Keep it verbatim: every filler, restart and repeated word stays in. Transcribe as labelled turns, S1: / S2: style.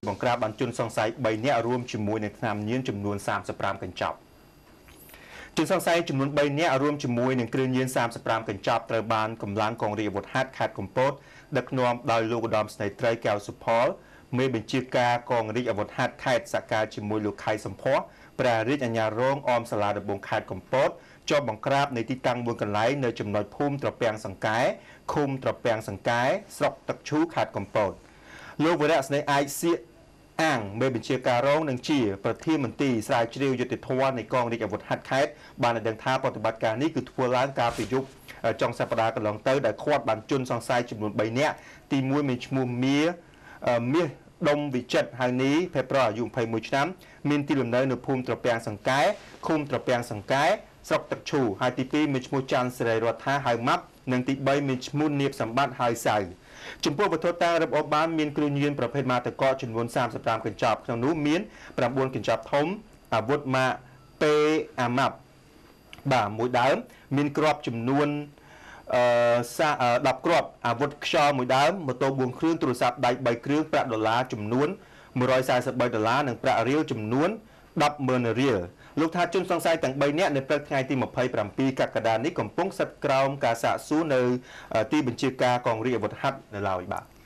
S1: បង្ក្រាបបានជនសង្ស័យបីនាក់រួមជាមួយនឹងថ្នាំញៀនចំនួនសាមសិបប្រាំកញ្ចប់ជនសង្ស័យចំនួនបីនាក់រួមជាមួយនឹងគ្រឿងញៀនសាមសិបប្រាំកញ្ចប់ត្រូវបានកម្លាំងកងរាជអាវុធហត្ថខេត្តកំពតដឹកនាំដោយលោកឧត្តមស្នេហ៍ត្រីកែវសុផលមេបញ្ជាការកងរាជអាវុធហត្ថខេត្តសកលជាមួយលោកខៃសំភ័ក្រព្រះរាជអាជ្ញារងអមសាលាដំបងខេត្តកំពតជាប់បង្ក្រាបในទីតាំងមួយកន្លែងនៅចំណុចភូមិត្រពាំងសង្កែឃុំត្រពាំងសង្កែស្រុកទឹកឈូខេត្តកំពតលោកវរៈស្នេហ៍អាយសៀកអាងមេបញ្ជាការរងនឹងជាប្រធានមន្ត្រីស្រាវជ្រាវយុទ្ធភ័ណ្ឌនៃកងរាជអាវុធហត្ថខេត្តបានដឹងថាប្រតិបត្តិការនេះគឺធ្វើឡើងកាលពីយប់ចុងសប្តាហ៍កន្លងទៅដែលខាត់បានជនសង្ស័យចំនួនបីនាក់ទីមួយមានឈ្មោះមៀមាសដុំវិចិត្រហៅនេះភេប្រអាយុยี่สิบเอ็ดឆ្នាំមានទីលំនៅនៅភូមិត្រពាំងសង្កែឃុំត្រពាំងសង្កែស្រុកទឹកឈូហើយទីពីរមានឈ្មោះច័ន្ទសេរីរដ្ឋាហៅម៉ាប់និងទីបីមានឈ្មោះនៀបសម្បត្តិហៅសៅចំពោះវត្ថុតាំងរបស់បានមានគ្រឿងញៀនប្រភេទម៉ាតកកចំនួនសាមសិបប្រាំកញ្ចប់ក្នុងនោះមានប្រាំបួនកញ្ចប់ធំអាវុធម៉ាពេអាម៉ាប់បាទមួយដើមមានគ្រាប់ចំនួនអឺដប់គ្រាប់អាវុធខ្យល់មួយដើមម៉ូតូបួនគ្រឿងទូរស័ព្ទដៃបីគ្រឿងប្រាក់ដុល្លារចំនួនមួយរយសែសិបបីដុល្លារនិងប្រាក់រៀលចំនួនដប់ម៉ឺនរៀលលោកថាជនសង្ស័យទាំងបីនាក់នៅព្រឹកថ្ងៃទីยี่สิบเจ็ดកក្កដានេះកំពុងស្ថិតក្រោមការសាកសួរនៅទីបញ្ជាការកងរាជអាវុធហត្ថនៅឡើយបាទ